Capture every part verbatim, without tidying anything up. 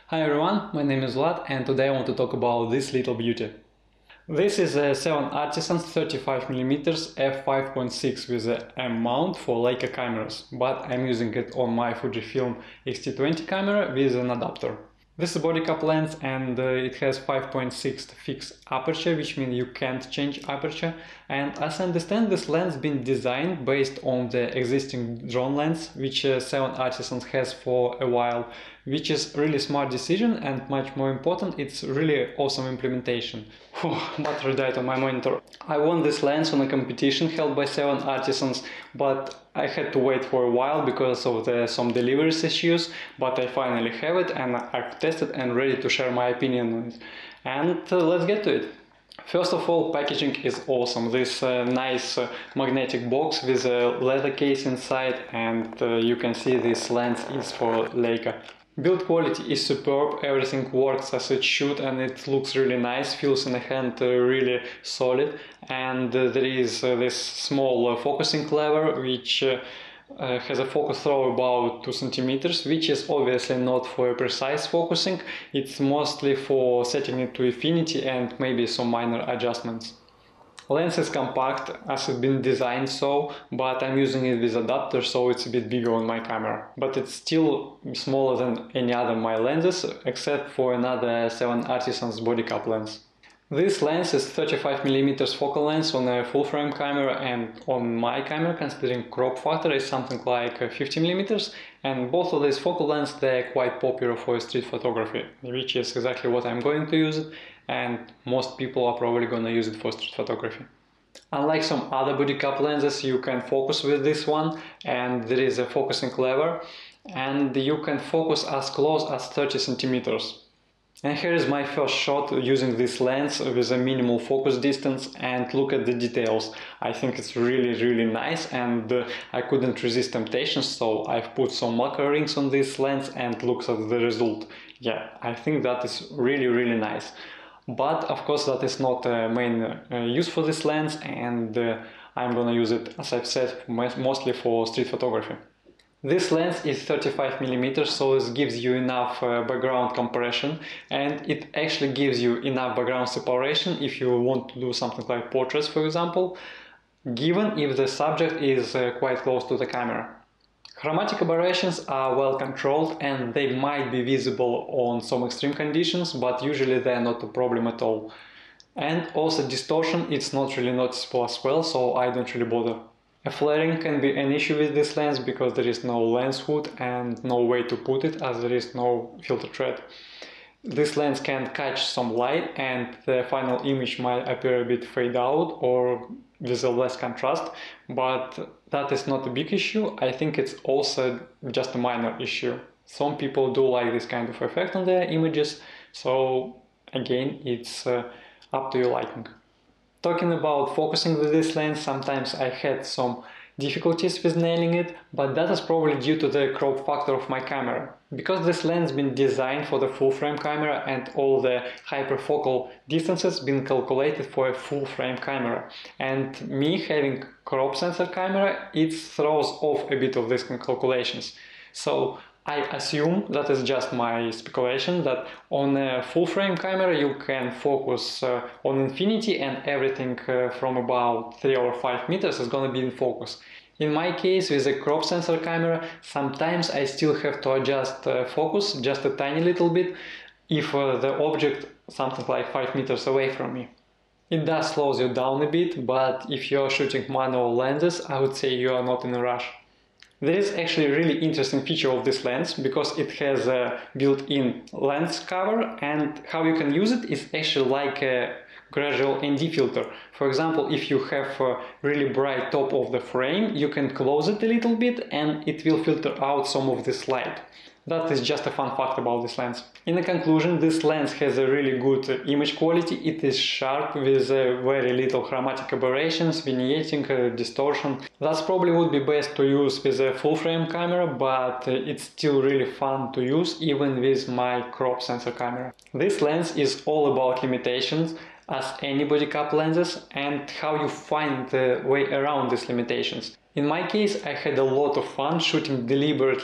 Hi everyone, my name is Vlad and today I want to talk about this little beauty. This is a seven Artisans thirty-five millimeter f five point six with a M mount for Leica cameras, but I'm using it on my Fujifilm X T twenty camera with an adapter. This is a Bodycap lens and uh, it has five point six fixed aperture, which means you can't change aperture. And as I understand, this lens been designed based on the existing drone lens, which uh, seven Artisans has for a while, which is really smart decision and much more important, it's really awesome implementation. Whew, battery died on my monitor. I won this lens on a competition held by seven Artisans, but I had to wait for a while because of the, some deliveries issues, but I finally have it and I've tested and ready to share my opinion on it. And uh, let's get to it. First of all, packaging is awesome. This uh, nice uh, magnetic box with a leather case inside, and uh, you can see this lens is for Leica. Build quality is superb, everything works as it should and it looks really nice, feels in the hand uh, really solid, and uh, there is uh, this small uh, focusing lever which uh, uh, has a focus throw about two centimeters, which is obviously not for precise focusing, it's mostly for setting it to infinity and maybe some minor adjustments. Lens is compact as it's been designed so, but I'm using it with adapter, so it's a bit bigger on my camera. But it's still smaller than any other my lenses, except for another seven Artisans Bodycap lens. This lens is thirty-five millimeter focal length on a full frame camera, and on my camera, considering crop factor, is something like fifty millimeters, and both of these focal lengths, they're quite popular for street photography, which is exactly what I'm going to use it, and most people are probably gonna use it for street photography. Unlike some other Bodycap lenses, you can focus with this one, and there is a focusing lever, and you can focus as close as thirty centimeters. And here is my first shot using this lens with a minimal focus distance, and look at the details. I think it's really really nice, and uh, I couldn't resist temptation, so I've put some marker rings on this lens and looks at the result. Yeah, I think that is really really nice. But of course that is not the main uh, use for this lens, and uh, I'm gonna use it, as I've said, mostly for street photography. This lens is thirty-five millimeters, so it gives you enough uh, background compression, and it actually gives you enough background separation if you want to do something like portraits, for example, given if the subject is uh, quite close to the camera. Chromatic aberrations are well controlled and they might be visible on some extreme conditions, but usually they're not a problem at all. And also distortion, it's not really noticeable as well, so I don't really bother. A flaring can be an issue with this lens because there is no lens hood and no way to put it, as there is no filter thread. This lens can catch some light and the final image might appear a bit fade out or with a less contrast, but that is not a big issue. I think it's also just a minor issue. Some people do like this kind of effect on their images, so again, it's uh, up to your liking. Talking about focusing with this lens, sometimes I had some difficulties with nailing it, but that is probably due to the crop factor of my camera. Because this lens has been designed for the full frame camera and all the hyperfocal distances been calculated for a full frame camera. And me having crop sensor camera, it throws off a bit of these calculations. So I assume, that is just my speculation, that on a full frame camera you can focus uh, on infinity and everything uh, from about three or five meters is gonna be in focus. In my case, with a crop sensor camera, sometimes I still have to adjust uh, focus just a tiny little bit if uh, the object something like five meters away from me. It does slow you down a bit, but if you are shooting manual lenses, I would say you are not in a rush. There is actually a really interesting feature of this lens because it has a built-in lens cover, and how you can use it is actually like a gradual N D filter. For example, if you have a really bright top of the frame, you can close it a little bit and it will filter out some of this light. That is just a fun fact about this lens. In conclusion, this lens has a really good image quality. It is sharp with uh, very little chromatic aberrations, vignetting, uh, distortion. That's probably would be best to use with a full frame camera, but uh, it's still really fun to use even with my crop sensor camera. This lens is all about limitations, as any Bodycap lenses, and how you find the way around these limitations. In my case, I had a lot of fun shooting deliberately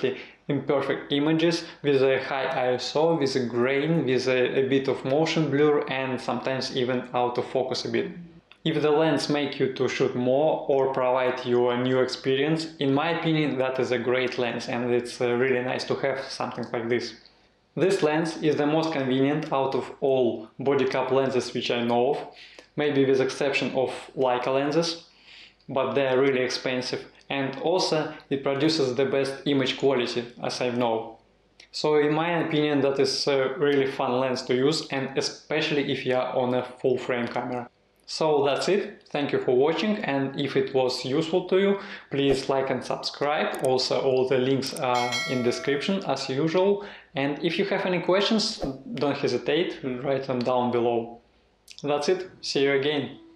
imperfect images with a high I S O, with a grain, with a, a bit of motion blur, and sometimes even out of focus a bit. If the lens makes you to shoot more or provide you a new experience, in my opinion that is a great lens, and it's uh, really nice to have something like this. This lens is the most convenient out of all Bodycap lenses which I know of, maybe with exception of Leica lenses, but they are really expensive, and also it produces the best image quality, as I know. So in my opinion that is a really fun lens to use, and especially if you are on a full frame camera. So that's it, thank you for watching, and if it was useful to you, please like and subscribe. Also all the links are in description as usual, and if you have any questions, don't hesitate, write them down below. That's it, see you again.